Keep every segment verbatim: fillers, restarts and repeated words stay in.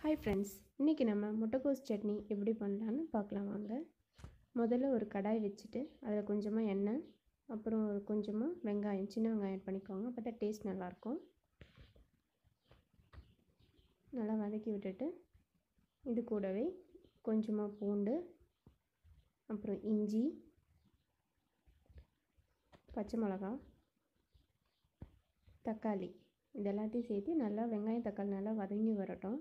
Hi friends, இன்றைக்கி நம்ம முட்டைக்கோஸ் சட்னி எப்படி பண்ணலான்னு பார்க்கலாம் வாங்க. முதல்ல ஒரு கடாய் வச்சுட்டு அதில் கொஞ்சமாக எண்ணெய், அப்புறம் ஒரு கொஞ்சமாக வெங்காயம், சின்ன வெங்காயம் ஆட் பண்ணிக்கோங்க. அப்போ தான் டேஸ்ட் நல்லாயிருக்கும். நல்லா வதக்கி விட்டுட்டு இது கூடவே கொஞ்சமாக பூண்டு, அப்புறம் இஞ்சி, பச்சை மிளகா, தக்காளி இது எல்லாத்தையும் சேர்த்து நல்லா வெங்காயம் தக்காளி நல்லா வதங்கி வரட்டும்.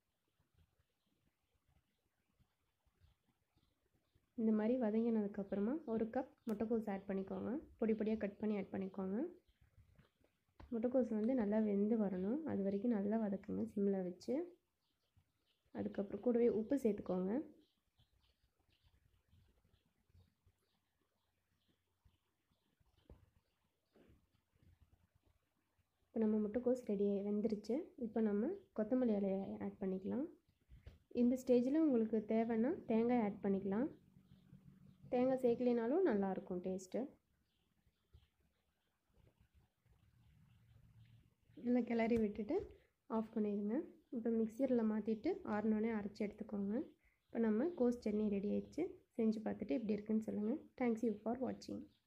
இந்த மாதிரி வதங்கினதுக்கப்புறமா ஒரு கப் முட்டைக்கோஸ் ஆட் பண்ணிக்கோங்க. பொடி பொடியாக கட் பண்ணி ஆட் பண்ணிக்கோங்க. முட்டைக்கோஸ் வந்து நல்லா வெந்து வரணும், அது வரைக்கும் நல்லா வதக்குங்க சிம்மில் வச்சு. அதுக்கப்புறம் கூடவே உப்பு சேர்த்துக்கோங்க. இப்போ நம்ம முட்டைக்கோஸ் ரெடி வெந்துருச்சு. இப்போ நம்ம கொத்தமல்லி இலையை ஆட் பண்ணிக்கலாம். இந்த ஸ்டேஜில் உங்களுக்கு தேவைன்னா தேங்காய் ஆட் பண்ணிக்கலாம். தேங்காய் சேர்க்கலினாலும் நல்லாயிருக்கும் டேஸ்ட்டு. நல்லா கிளறி விட்டுட்டு ஆஃப் பண்ணிடுங்க. இப்போ மிக்சியில் மாற்றிட்டு ஆறுனோடனே அரைச்சி எடுத்துக்கோங்க. இப்போ நம்ம கோஸ் சட்னி ரெடி ஆயிடுச்சு. செஞ்சு பார்த்துட்டு எப்படி இருக்குன்னு சொல்லுங்கள். தேங்க்ஸ் யூ ஃபார் வாட்சிங்.